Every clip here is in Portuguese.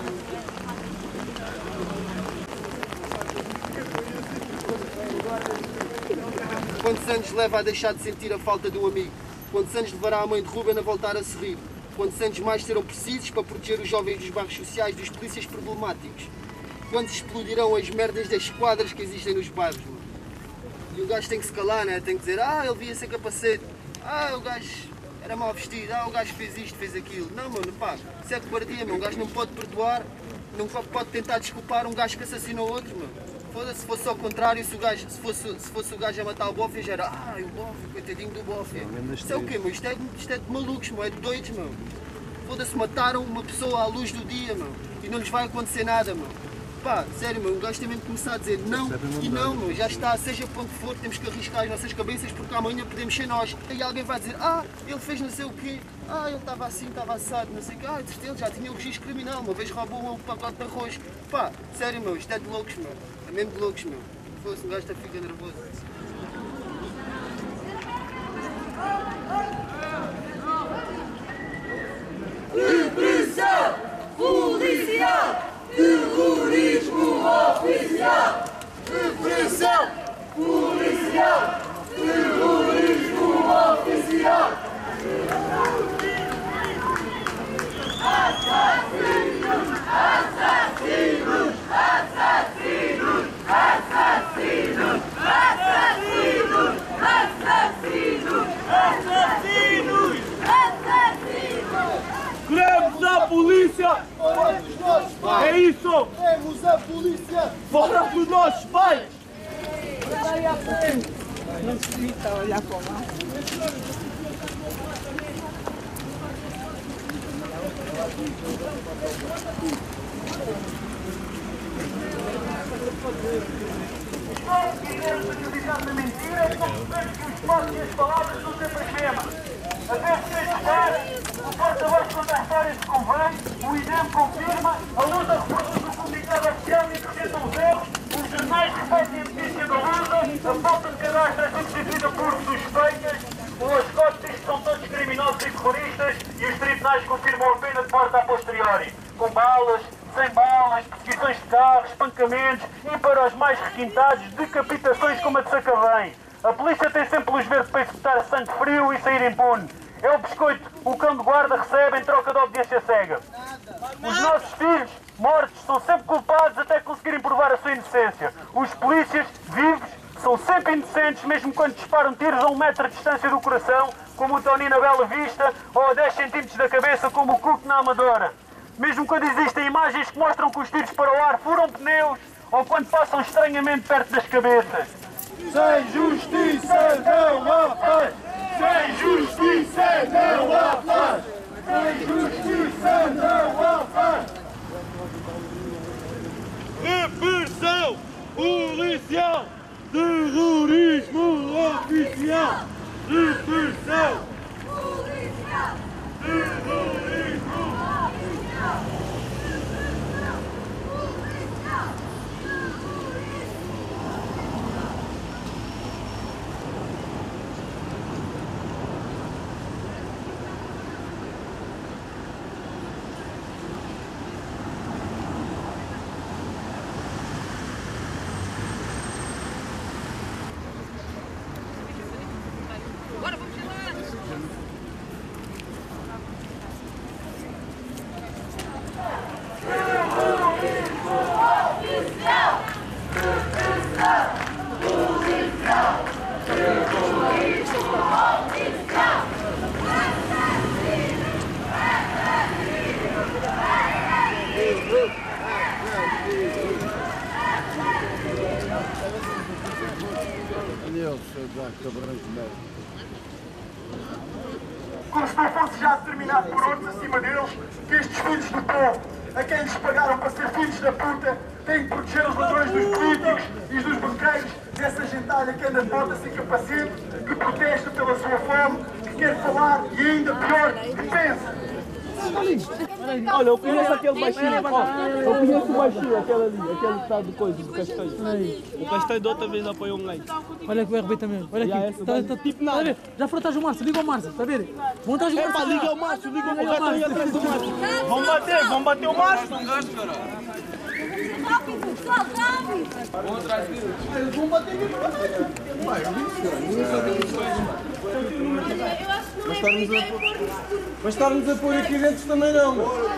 Quantos anos leva a deixar de sentir a falta do amigo? Quantos anos levará a mãe de Ruben a voltar a sorrir? Quantos anos mais serão precisos para proteger os jovens dos bairros sociais dos polícias problemáticos? Quantos explodirão as merdas das esquadras que existem nos bairros, mano? E o gajo tem que se calar, né? Tem que dizer, ele via sem capacete, o gajo era mal vestido, o gajo fez isto, fez aquilo. Não, mano, pá, isso é cobardia, mano. Um gajo não pode perdoar, não pode tentar desculpar um gajo que assassinou outro, mano. Foda-se, se fosse ao contrário, se fosse o gajo a matar o bofe, já era, o bofe, coitadinho do bofe. Isso é o quê, mano? Isto é de malucos, mano, é de doidos, mano. Foda-se, mataram uma pessoa à luz do dia, mano, e não lhes vai acontecer nada, mano. Pá, sério, mano, o gajo tem mesmo que começar a dizer não e não, mano, já está, seja para onde for, temos que arriscar as nossas cabeças porque amanhã podemos ser nós. E alguém vai dizer, ele fez não sei o quê, ele estava assim, estava assado, não sei o quê, ele já tinha o registro criminal, uma vez roubou um pacote de arroz. Pá, sério, mano, isto é de loucos, mano, é mesmo de loucos, mano. Fosse um gajo que fica nervoso. Repressão policial! Terrorismo oficial! Repressão policial! Terrorismo oficial! Assassinos! Assassinos! Assassinos! Assassinos! Assassinos! Assassinos! Assassinos! Assassinos! Queremos a polícia! Fora dos nossos pais! É isso! Queremos a polícia! Fora dos nossos pais! Não se evita olhar para lá. Não queremos acreditar na mentira e não percebemos que os fatos e as palavras são sempre as mesmas. Até se festejar, o porta-voz conta a história se convém, o INEM confirma, a luta reforça do comunicado oficial e acrescenta os erros, os jornais repetem a notícia da luta, a falta de cadastro é substituída por suspeitas, os códigos são todos criminosos e terroristas e os tribunais confirmam a pena de morte a posteriori, com balas, sem balas, perseguições de carros, espancamentos e, para os mais requintados, decapitações como a de Sacavém. A polícia tem sempre luz verde para executar sangue frio e sair impune. É o biscoito que o cão de guarda recebe em troca de obediência cega. Os nossos filhos, mortos, são sempre culpados até conseguirem provar a sua inocência. Os polícias, vivos, são sempre inocentes, mesmo quando disparam tiros a 1 metro de distância do coração, como o Tony na Bela Vista, ou a 10 centímetros da cabeça, como o Cook na Amadora. Mesmo quando existem imagens que mostram que os tiros para o ar furam pneus, ou quando passam estranhamente perto das cabeças. Sem justiça não há paz! Sem justiça não há paz! Sem justiça não há paz! Repressão policial! Terrorismo oficial! Repressão policial! Terrorismo oficial! Como se não fosse já determinado por outros acima deles, que estes filhos do povo, a quem lhes pagaram para ser filhos da puta, têm que proteger os ladrões dos políticos e dos banqueiros, dessa gentalha que anda de bota sem capacete, que protesta pela sua fome, que quer falar e ainda pior, que pensa. Olha, eu conheço aquele baixinho, eu conheço o baixinho, aquele ali, aquele que está de coisa, do Castanho. O Castanho da outra vez apoiou um leite. Olha que o RB também, olha aqui. Tipo nada. Já foram atrás do Márcio, liga ao Márcio, está a ver? Vão atrás do Márcio. Epá, liga o Márcio, liga o Márcio, aí atrás do Márcio. Vão bater o Márcio. Vão bater Mas estarmos a pôr aqui dentro também não.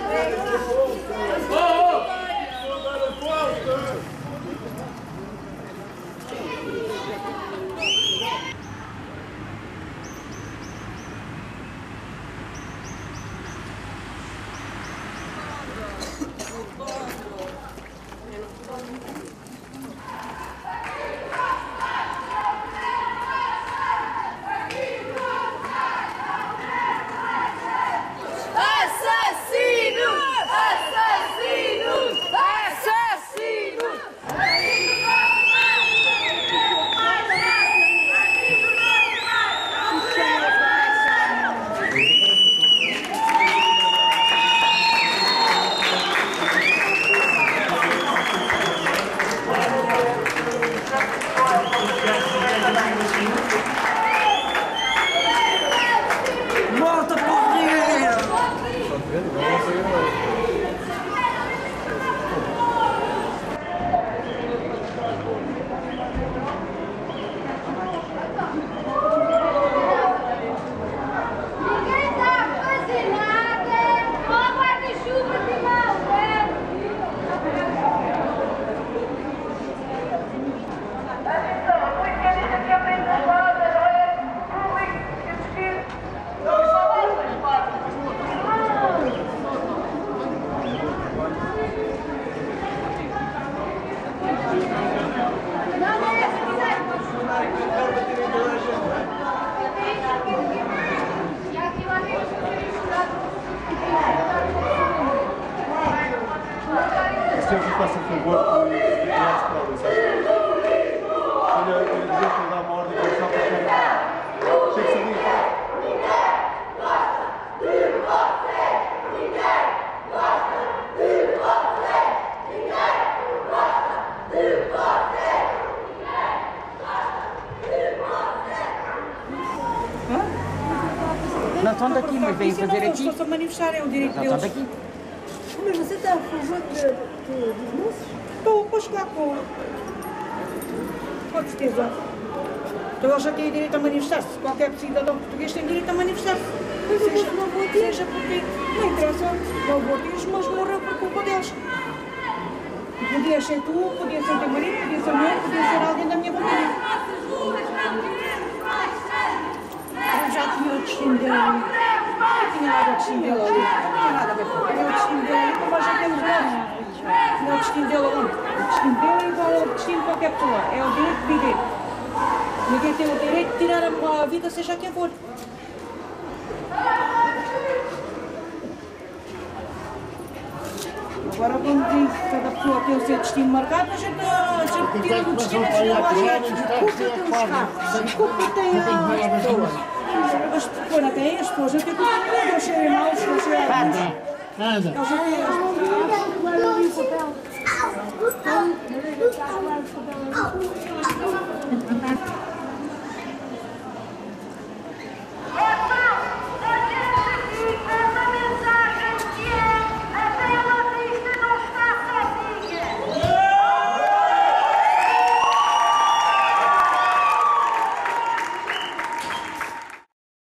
Se eu faço favor por criar-se para ali, sabe? Olha, eu queria dizer que ele dá uma ordem para só para chegar. Chega-se ali. Não são daqui, mas vêm fazer aqui. Estão a manifestar, é o direito Não deles. são daqui. Mas você está a favor dos moços? Estou a chegar com certeza. Então eles já têm direito a manifestar-se. Qualquer cidadão português tem direito a manifestar-se. Seja porque não interessa, não votos, mas morreu por culpa deles. Podia ser tu, podia ser teu marido, podia ser eu, podia ser alguém da minha família. Eu já tinha o destino dele ali. Não tinha nada o destino dele ali. Não tinha nada a ver com ele. O destino dele ali, como a gente temos nós. Não é o destino dele ali. O destino dele é igual ao destino de qualquer pessoa. É o direito de viver. Ninguém tem o direito de tirar a vida, seja quem for. Agora, quando diz que cada pessoa tem o seu destino marcado, a gente tira o destino a culpa tem as pessoas. As pessoas não têm as pessoas, até que eles serem maus, eles serem maus. Nada. Nada.